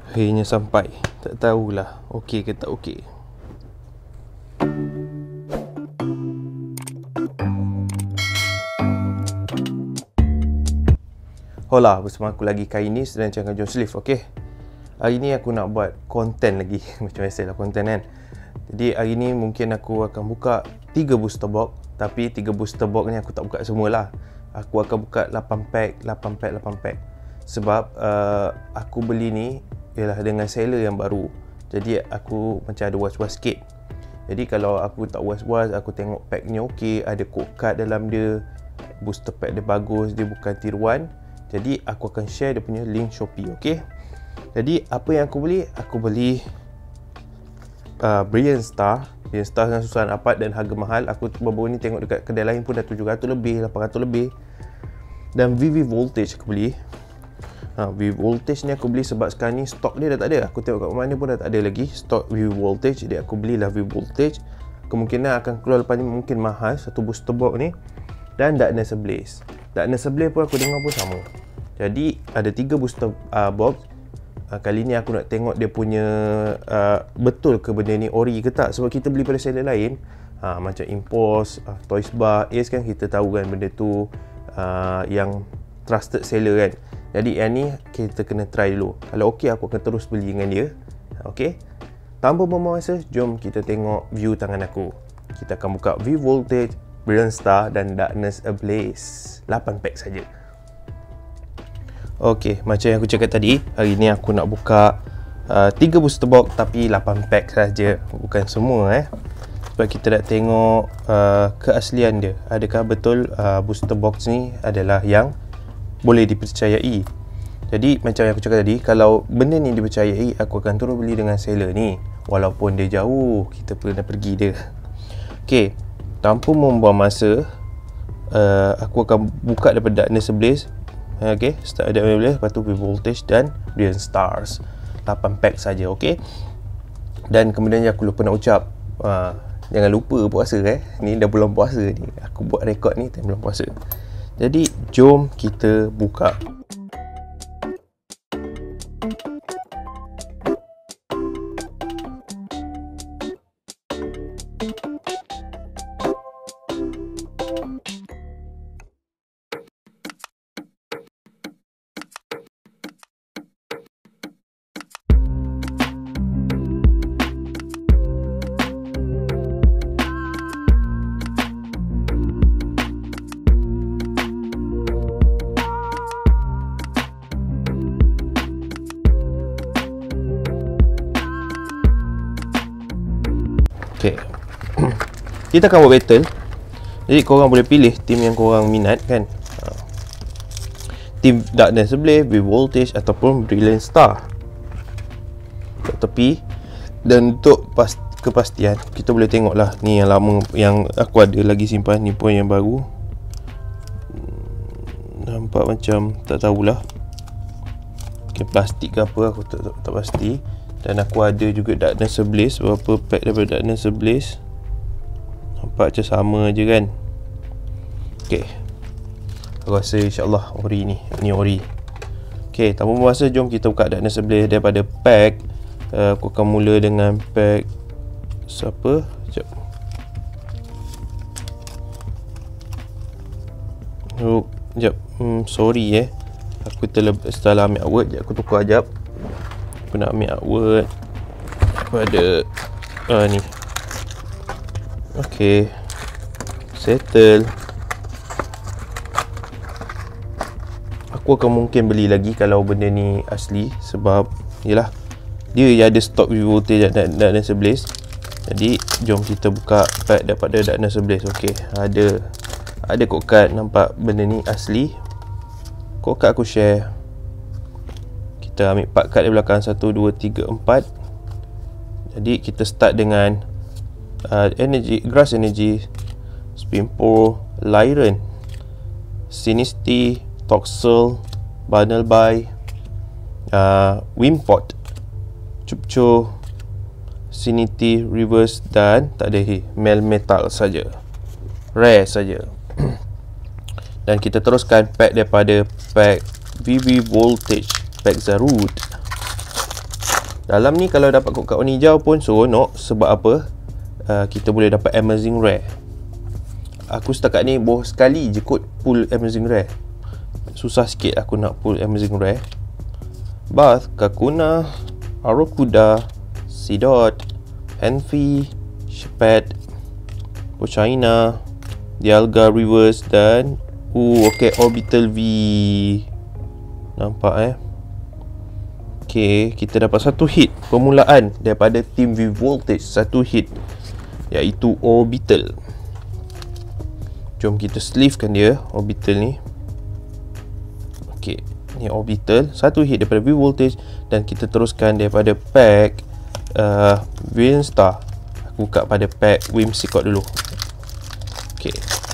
Akhirnya sampai. Tak tahulah okey ke tak okey. Hola, bersama aku lagi Kainis dan channel John Sleeve. Okey. Hari ni aku nak buat konten lagi. Macam biasalah konten kan. Jadi hari ni mungkin aku akan buka 3 booster box. Tapi 3 booster box ni aku tak buka semualah. Aku akan buka 8 pack. Sebab aku beli ni ialah dengan seller yang baru. Jadi aku macam ada was-was sikit. Jadi kalau aku tak was-was, aku tengok packnya okey, ada code card dalam dia, booster pack dia bagus, dia bukan tiruan. Jadi aku akan share dia punya link Shopee, okey. Jadi apa yang aku beli? Aku beli Brilliant Star. Brilliant Star dengan susah nak dapat dan harga mahal. Aku baru ni tengok dekat kedai lain pun dah 700 lebih, 800 lebih. Dan VV Voltage aku beli. VV Voltage ni aku beli sebab sekarang ni stok dia dah tak ada. Aku tengok kat mana pun dah tak ada lagi stok VV Voltage. Jadi aku belilah VV Voltage. Kemungkinan akan keluar lepas ni mungkin mahal satu booster box ni. Dan Darkness Ablaze. Darkness Ablaze pun aku dengar pun sama. Jadi ada 3 booster box. Kali ni aku nak tengok dia punya betul ke benda ni ori ke tak. Sebab kita beli pada seller lain, macam Impulse, Toys Bar, Ace kan, kita tahu kan benda tu yang trusted seller kan. Jadi yang ni kita kena try dulu. Kalau okey aku akan terus beli dengan dia. Okey. Tanpa buang masa, jom kita tengok view tangan aku. Kita akan buka VV Voltage, Brilliant Star dan Darkness Ablaze. 8 pack saja. Okey, macam yang aku cakap tadi, hari ni aku nak buka 3 booster box tapi 8 pack saja, bukan semua Sebab kita nak tengok keaslian dia. Adakah betul booster box ni adalah yang boleh dipercayai. Jadi macam yang aku cakap tadi, kalau benda ni dipercayai, aku akan terus beli dengan seller ni. Walaupun dia jauh, kita pernah pergi dia. Okey, tanpa membuang masa, aku akan buka daripada Darkness Ablaze. Okey, start ada Ablaze, lepas tu VV Voltage dan Brilliant Stars. 8 pack saja, okey. Dan kemudian aku lupa nak ucap, jangan lupa puasa Ni dah bulan puasa ni. Aku buat rekod ni time bulan puasa. Jadi jom kita buka. Okay. Kita akan buat battle. Jadi korang boleh pilih team yang korang minat kan. Team Darkness Ablaze, VV Voltage ataupun Brilliant Star. Kat tepi. Dan untuk kepastian, kita boleh tengok lah. Ni yang lama, yang aku ada lagi simpan. Ni pun yang baru. Nampak macam tak tahulah. Okay, plastik ke apa, aku tak pasti. Dan aku ada juga Darkness Ablaze. Berapa pack daripada Darkness Ablaze. Nampak macam sama je kan. Okay, aku rasa insyaAllah ori ni. Ni ori. Okay, tanpa masa, jom kita buka Darkness Ablaze daripada pack. Aku akan mula dengan pack siapa? Sekejap. Sekejap. Sorry aku setelah ambil award. Sekejap aku tukar sekejap. Aku nak ambil artwork pada ni. Okay, settle. Aku akan mungkin beli lagi kalau benda ni asli. Sebab yelah, dia ada stok VV Voltage dan Darkness Ablaze. Jadi jom kita buka pack daripada Darkness Ablaze. Okay, ada code card. Nampak benda ni asli. Code card aku share. Kita ambil 4 kad di belakang. 1, 2, 3, 4. Jadi kita start dengan Grass Energy, Spinpo, Lyran, Sinisty, Toxel, Banelby, Wimpod, Chupcho, Sinity, Reverse dan tak ada Melmetal saja. Rare saja. Dan kita teruskan pack daripada pack VV Voltage, pack Zarud. Dalam ni kalau dapat kod kad warna hijau pun seronok. Sebab apa? Kita boleh dapat Amazing Rare. Aku setakat ni boh sekali je kod pull Amazing Rare. Susah sikit aku nak pull Amazing Rare. Bath, Kakuna, Arrokuda, Seedot, Envy, Shepard, Pochina, Dialga Reverse dan okay, Orbital V. Nampak okay, kita dapat satu hit permulaan daripada Team V Voltage. Satu hit, iaitu Orbital. Jom kita sleevekan dia, Orbital ni. Okay, ni Orbital. Satu hit daripada V Voltage. Dan kita teruskan daripada pack Brilliant Star. Aku buka pada pack Whimsicott dulu. Okay,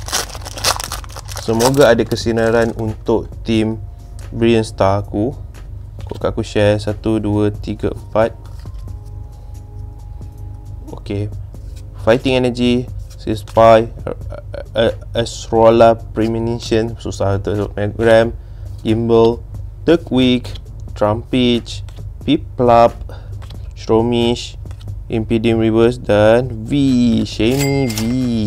semoga ada kesinaran untuk Team Brilliant Star aku. Kod aku share 1, 2, 3, 4. Okay, Fighting Energy, Spy, Astrola Premonition, susah untuk Megagram, Gimbal, Turkwick, Trumpage, Piplup, Stromish, Impedium Reverse dan V, Shiny V.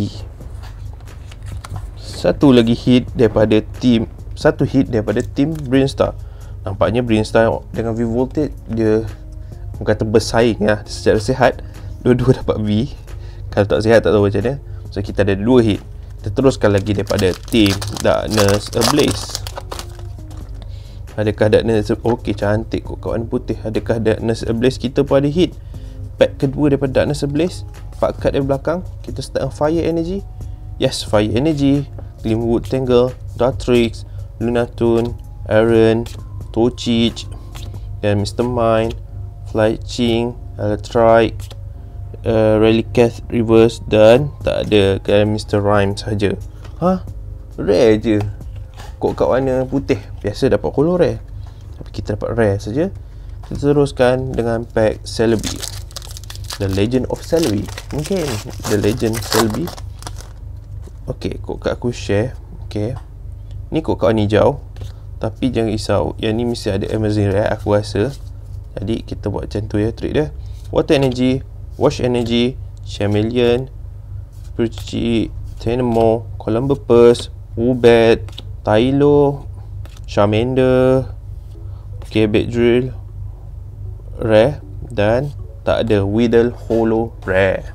Satu hit daripada Team Brilliant Star. Nampaknya Brilliant Star dengan V Voltage dia kata bersaing secara sihat. Dua-dua dapat V. Kalau tak sihat tak tahu macam mana. So kita ada 2 hit. Kita teruskan lagi daripada Team Darkness Ablaze. Adakah Darkness okay, cantik kod kad warna putih. Adakah Darkness Ablaze kita pun ada hit? Pack kedua daripada Darkness Ablaze. 4 kad dari belakang. Kita start Fire Energy. Yes, Fire Energy, Glimwood Tangle, Dartrix, Lunatone, Aaron, Torchic dan Mr. Mime, Flyching, Electrike, Relicath Reverse dan tak ada kan Mr. Rhyme saja. Rare je. Kod kad warna putih. Biasa dapat holo rare, tapi kita dapat rare saja. Kita teruskan dengan pack Celebi, The Legend of Celebi. Mungkin The Legend Celebi. Okay, kod kad aku share. Okay, ni kod kad warna hijau, tapi jangan risau, yang ni mesti ada Amazing Rare aku rasa. Jadi kita buat macam tu trik dia. Water Energy, Wash Energy, Chameleon, Perchi, Tenemo, Columbus, Woobat, Tylo, Charmander, Beedrill Rare dan tak ada Weedle Holo Rare.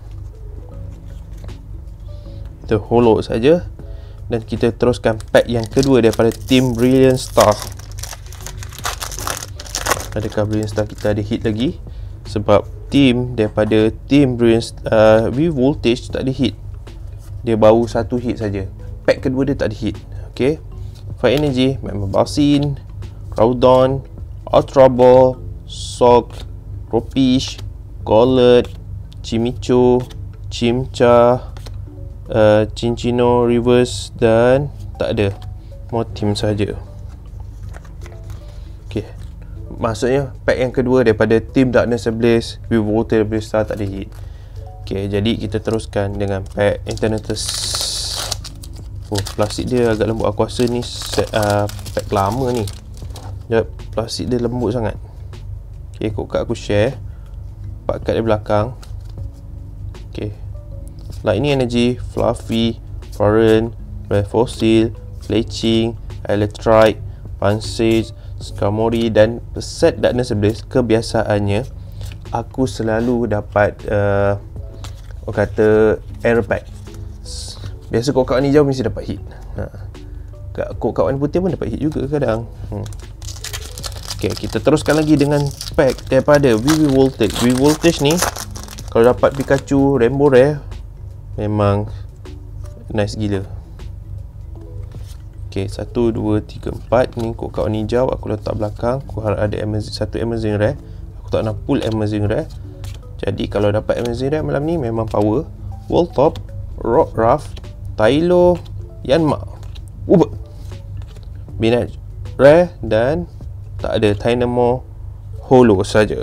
Itu holo saja. Dan kita teruskan pack yang kedua daripada Team Brilliant Star. Adakah Brilliant Star kita ada hit lagi? Sebab daripada Team Brilliant V Voltage tak ada hit. Dia baru satu hit saja. Pack kedua dia tak ada hit. Okay, Fire Energy, Magma Basin, Groudon, Ultra Ball, Sock, Ropish, Golett, Chimicho, Chimcha, Cinccino Reverse dan tak ada. More team saja. Okay, maksudnya pack yang kedua daripada Team Darkness Ablaze, V Voltage Brilliant Star tak ada hit. Okay, jadi kita teruskan dengan pack Eternatus. Plastik dia agak lembut. Aku rasa ni pack lama ni. Plastik dia lembut sangat. Okay, kod kad aku share 4 kad di belakang. Okay, Lightning Energy, Fluffy, Foreign, Red Fossil, Fletching, Electrike, Pansage, Skarmory dan set Darkness Ablaze. Kebiasaannya aku selalu dapat orang kata error pack. Biasa kod kad warna hijau mesti dapat hit. Kod kad warna putih pun dapat hit juga kadang. Okay, kita teruskan lagi dengan pack daripada VV Voltage. VV Voltage ni kalau dapat Pikachu Rainbow Rare memang nice gila. Okay, 1, 2, 3, 4. Ni kod kad warna hijau aku letak belakang. Aku harap ada satu Amazing Rare. Aku tak nak pull Amazing Rare. Jadi kalau dapat Amazing Rare malam ni memang power. Voltop, Rockruff, Tylo, Yanma, Woobat, Binat Rare dan tak ada Dynamo Holo saja.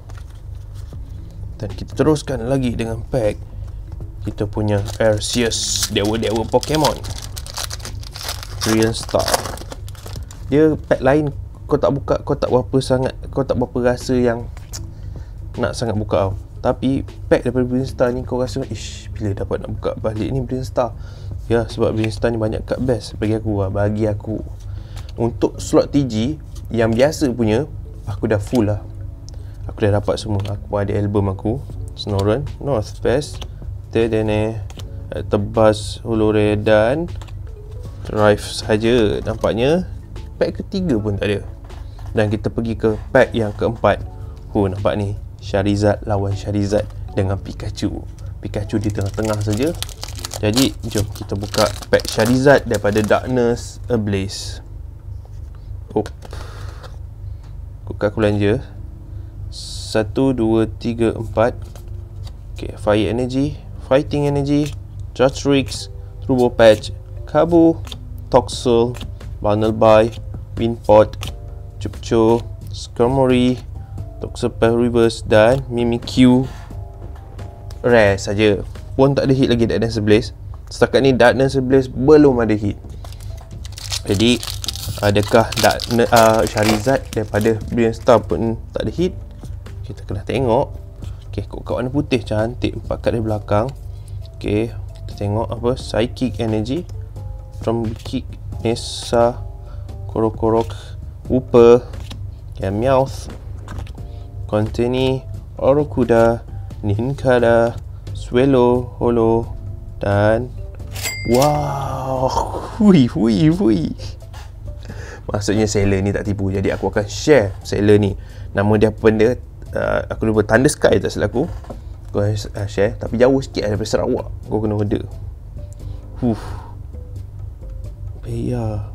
Dan kita teruskan lagi dengan pack kita punya Arceus, dewa-dewa Pokemon Brilliant Star. Dia pack lain kau tak buka, kau tak berapa rasa yang nak sangat buka tau. Tapi pack daripada Brinstar ni kau rasa bila dapat nak buka balik ni Brinstar. Ya, sebab Brinstar ni banyak card best bagi aku lah. Bagi aku untuk slot TG yang biasa punya, aku dah full lah. Aku dah dapat semua. Aku ada album aku, Snoren, North Face, Tedene, Tebas, Holore dan Rife saja. Nampaknya pack ketiga pun tak ada. Dan kita pergi ke pack yang keempat. Nampak ni, Charizard lawan Charizard dengan Pikachu. Pikachu di tengah-tengah saja. Jadi jom kita buka pack Charizard daripada Darkness Ablaze. Buka kulanja 1, 2, 3, 4. Okay, Fire Energy, Fighting Energy, Chatrix, Turbo Patch, Kabu, Toxel, Banalby, Winpot, Chupcho, Skarmory, Toxapex Reverse dan Mimikyu. Rare saja. Pun tak ada hit lagi Darkness Ablaze. Setakat ni Darkness Ablaze belum ada hit. Jadi adakah Charizard daripada Brinstar pun tak ada hit? Kita kena tengok. Okay, kod warna putih cantik, 4 kad dari belakang. Okay, kita tengok apa. Psychic Energy, Trumkick, Nessa, Korokorok, Wooper, Meowth, Conteni, Orokuda, Ninkada, Swellow, Holo dan wow, hui. Maksudnya seller ni tak tipu. Jadi aku akan share seller ni. Nama dia apa benda? Aku lupa, Thunder Sky tak silap aku. Aku share, tapi jauh sikit daripada Sarawak. Kau kena order. Bea.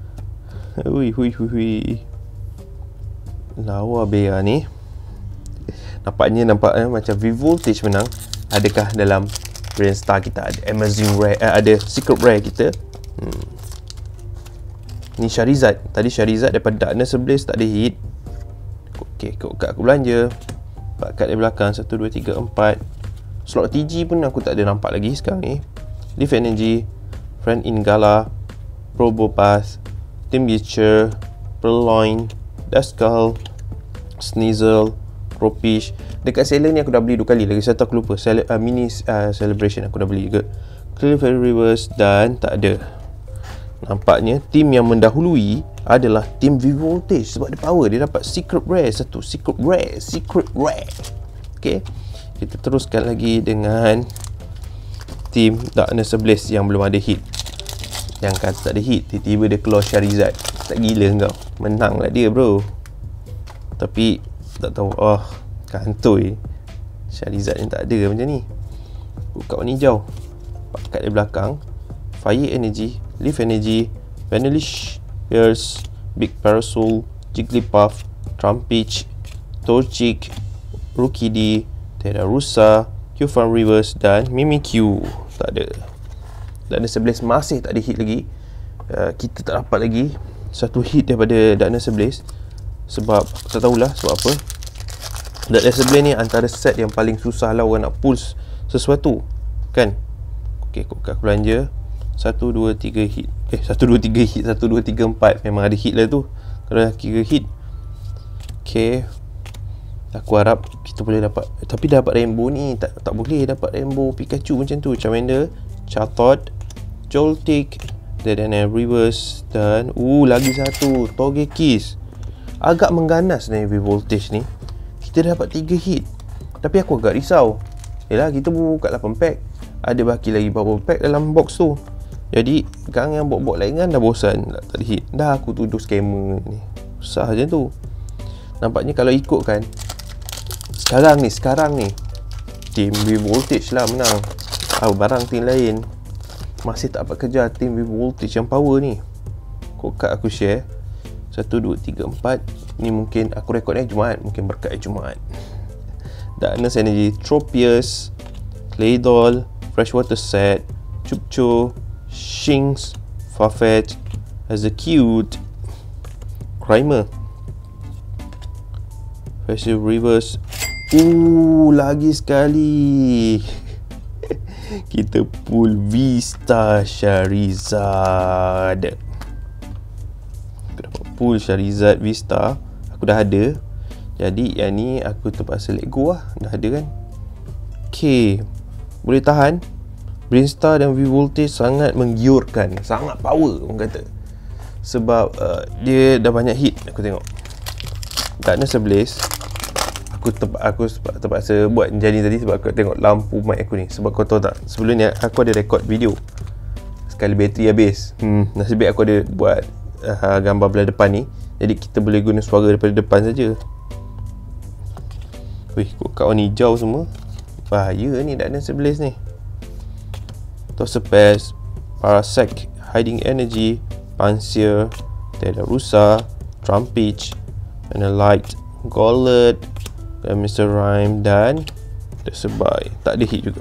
Hui. Lawa Bea ni. Nampaknya macam V-Voltage menang. Adakah dalam Brinstar kita ada Amazing Rare, ada Secret Rare kita? Ni Charizard. Tadi Charizard daripada Darkness Ablaze tak ada hit. Okay, kad aku belanja 4 kad dari belakang, 1, 2, 3, 4. Slot TG pun aku tak ada nampak lagi sekarang ni. Leaf Energy, Friend Ingala, Probopath, Timbucher, Purloin, Duskull, Sneasel, Propish. Dekat seller ni aku dah beli 2 kali lagi. Satu aku lupa, mini celebration aku dah beli juga. Clear Reverse dan tak ada. Nampaknya tim yang mendahului adalah tim V-Voltage sebab dia power. Dia dapat Secret Rare satu. Secret Rare. Okay, kita teruskan lagi dengan tim Darkness Ablaze yang belum ada hit. Yang kata tak ada hit, tiba-tiba dia keluar Charizard. Tak gila kau? Menang lah dia bro. Tapi tak tahu, kantoi Charizard yang tak ada macam ni. Buka warna hijau, 4 kad dari belakang. Fire Energy, Leaf Energy, Vanillish, Pierce, Big Parasol, Jigglypuff, Trumpich, Torchic, Rookidee, Teddiursa, Qfan Reverse dan Mimikyu. Tak ada. Darkness Ablaze masih tak ada hit lagi. Kita tak dapat lagi satu hit daripada Darkness Ablaze. Sebab tak tahulah sebab apa. Darkness Ablaze ni antara set yang paling susah lah orang nak pull sesuatu, kan? Okay, kod aku belanja 1, 2, 3 hit. 1, 2, 3 hit. 1, 2, 3, 4. Memang ada hit lah tu. Kalau dah 3 hit. Okay, aku harap kita boleh dapat. Tapi dah dapat rainbow ni. Tak boleh dapat rainbow Pikachu macam tu. Charmander, Chatot, Joltik, Dedenne Reverse dan lagi satu Togekiss. Agak mengganas ni V-Voltage ni. Kita dah dapat 3 hit. Tapi aku agak risau. Yelah, kita buka 8 pack. Ada baki lagi beberapa pack dalam box tu. Jadi sekarang yang bot-bot lain kan dah bosan, tak ada hit. Dah aku tuduh scammer ni. Susah je tu. Nampaknya kalau ikutkan sekarang ni Team V-Voltage lah menang. Barang tim lain masih tak dapat kejar Team V-Voltage yang power ni. Kod aku share 1, 2, 3, 4. Ni mungkin aku rekod ni Jumaat, mungkin berkat Jumaat. Darkness Energy, Tropius, Claydol, Freshwater Set, Chupcho, Shinx, Farfetch, Execute, Grimer, Festival Reverse. Lagi sekali kita pull V-Star Charizard. Aku dapat pull Charizard V-Star. Aku dah ada. Jadi yang ni aku terpaksa let go lah. Dah ada kan. Okay, boleh tahan. Brainstar dan V-Voltage sangat menggiurkan, sangat power orang kata. Sebab dia dah banyak hit aku tengok. Darkness Ablaze Aku terpaksa buat macam ni tadi sebab aku tengok lampu mic aku ni. Sebab kau tahu tak, sebelum ni aku ada record video, sekali bateri habis. Nasib baik aku ada buat gambar belah depan ni, jadi kita boleh guna suara daripada depan saja. Wih, kau ni hijau semua. Bahaya ni Darkness Ablaze ni. Toxapex, Parasect, Hiding Energy, Pansear, Teddarusa, Trumpage, Light, Gollet, dan Mr. Rhyme dan Tersebai. Tak ada hit juga.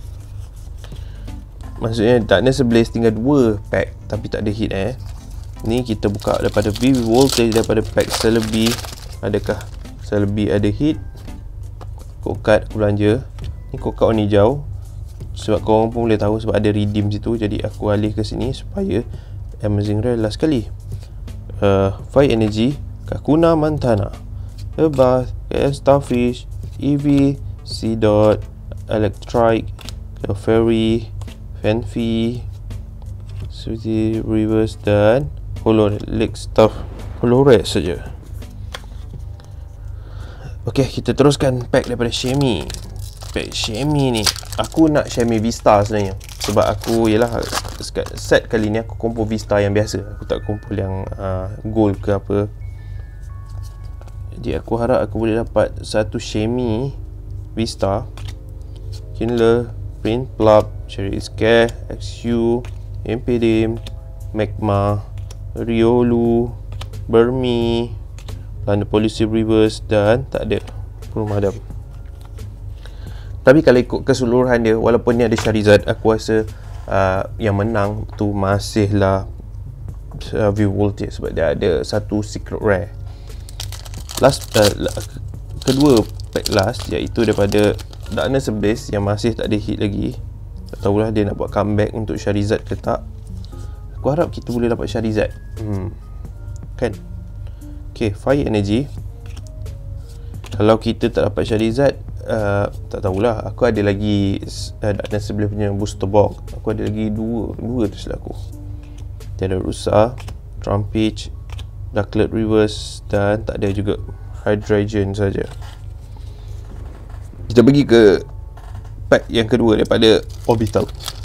Maksudnya Darkness Ablaze tinggal 2 pack tapi tak ada hit Ni kita buka daripada V-Voltage, daripada pack Celebi. Adakah Celebi ada hit? Code aku belanja. Ni code warna hijau. Sebab korang pun boleh tahu sebab ada redeem situ. Jadi aku alih ke sini supaya Amazing Rare last kali. Fire Energy, Kakuna Montana, Earthbath, KS Starfish, EV, C-Dot, Electrike, Clefairy, Fanfi, Sweetie Reverse dan Holorex Stuff. Holorex saja. Ok, kita teruskan pack daripada Xiaomi. Pack Xiaomi ni, aku nak Xiaomi Vista sebenarnya. Sebab aku, yelah, set kali ni aku kumpul Vista yang biasa. Aku tak kumpul yang gold ke apa. Jadi aku harap aku boleh dapat satu Xiaomi Vista, Kindle, Print Plug, Cherry Scare, XU, Impedim, Magma, Riolu, Burmi, London Policy Reverse dan tak ada pemadam. Tapi kalau ikut keseluruhan dia, walaupun ni ada Charizard, aku rasa yang menang tu masihlah V-Voltage sebab dia ada satu secret rare. Kedua pack last iaitu daripada Darkness Ablaze yang masih tak ada hit lagi. Tak tahulah dia nak buat comeback untuk Charizard ke tak. Aku harap kita boleh dapat Charizard. Kan? Okay, Fire Energy. Kalau kita tak dapat Charizard, tak tahulah. Aku ada lagi Darkness Ablaze punya booster box. Aku ada lagi dua tu selaku. Teddarusa, Trumpage, Ducklet Reverse dan tak ada juga. Hydrogen saja. Kita pergi ke pack yang kedua daripada Orbital.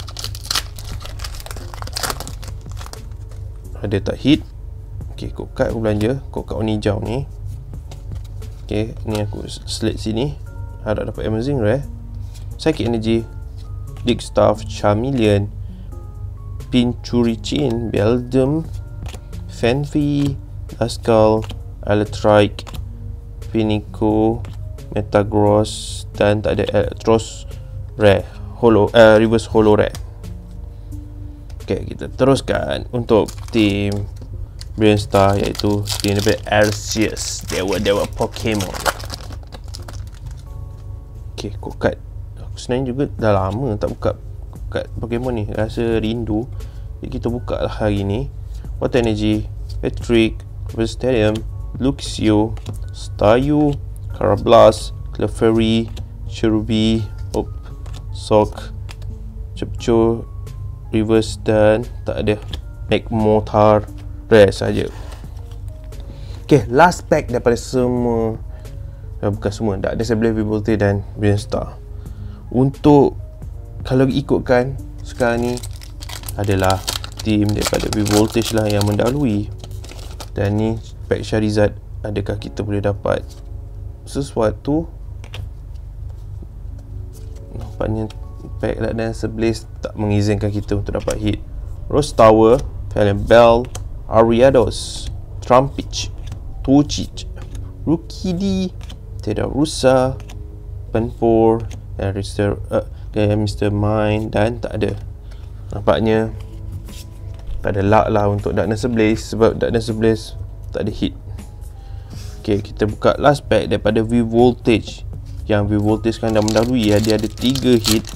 Ada tak hit. Ok, code card aku belanja. Code card warna hijau ni. Ok, ni aku select sini. Harap dapat Amazing Rare. Psychic Energy, Digstaff, Charmeleon, Pincurichin, Beldum, Fanfi, Ascal, Electrike, Pinico, Metagross dan tak ada Electros Rare, Reverse Holo Rare. Ok, kita teruskan untuk team Brainstar, iaitu team daripada Arceus, dewa-dewa Pokemon. Ok, code card aku sebenarnya juga dah lama tak buka card Pokemon ni, rasa rindu. Jadi kita buka lah hari ni. Water Energy, Patrick, Stadium, Luxio, Staryu, Carablast, Clefairy, Cherubi, Sok, Chepcho, Reverse dan tak ada. Magmortar Rare saja. Okay, last pack daripada semua, bukan semua, tak ada Darkness Ablaze dan Brainstar. Untuk kalau ikutkan sekarang ni adalah team daripada V-Voltage lah yang mendahului. Dan ni pack Charizard, adakah kita boleh dapat sesuatu? Nampaknya pack Darkness Ablaze tak mengizinkan kita untuk dapat hit. Rose Tower, Valiant Bell, Ariados, Trumpage, Torchic, Rukidi, Teddarusa, Penfor dan Mr. Mine dan tak ada. Nampaknya tak ada luck lah untuk Darkness Ablaze sebab Darkness Ablaze tak ada hit. Ok, kita buka last pack daripada V-Voltage. Yang V-Voltage kan dah mendahului, dia ada 3 hit.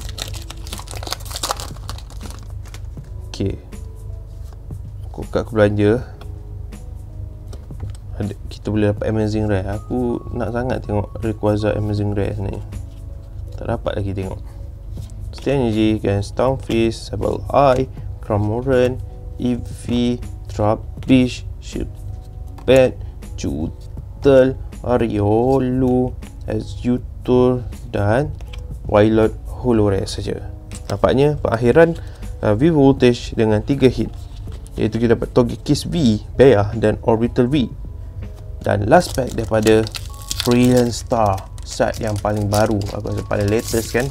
Ok, aku belanja. kita boleh dapat Amazing Rare. Aku nak sangat tengok Rayquaza Amazing Rare ni. Tak dapat lagi tengok. Strategy kan, Stunfisk, Sableye, Cramoran, Eevee, Trapinch, Shieldbat, Jutel, Ariolu, Executor dan Wailord Holo Rare saja. Nampaknya perakhiran V-Voltage dengan 3 hit, iaitu kita dapat Togekiss V, Bear dan Orbital V. Dan last pack daripada Brilliant Star, set yang paling baru, aku rasa paling latest kan.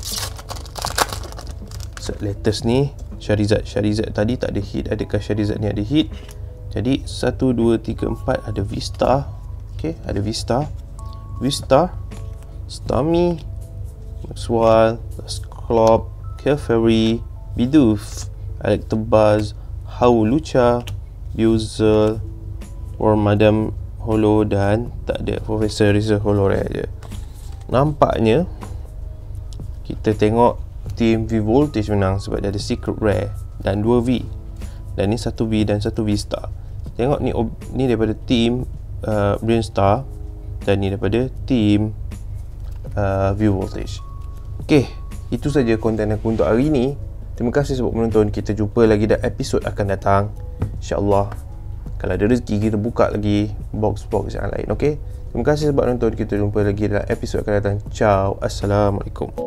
Set latest ni Charizard tadi tak ada hit. Adakah Charizard ni ada hit? Jadi 1, 2, 3, 4 ada V-Star. Okay, ada V-Star, Starmie, Maxwell, Clop, Clefairy, Bidoof, Electabuzz, Hawlucha, Buizel, Wormadam Holo dan tak ada Professor Rizal Holo Rare je. Nampaknya kita tengok team V-Voltage menang sebab dia ada Secret Rare dan 2 V. Dan ni 1 V dan 1 V-Star. Tengok ni daripada team Brilliant Star dan ni daripada team V-Voltage. Okay, itu saja konten aku untuk hari ni. Terima kasih sebab menonton. Kita jumpa lagi dalam episod akan datang, InsyaAllah. Kalau ada rezeki, kita buka lagi box-box yang lain. Okay, terima kasih sebab menonton. Kita jumpa lagi dalam episod akan datang. Ciao, Assalamualaikum.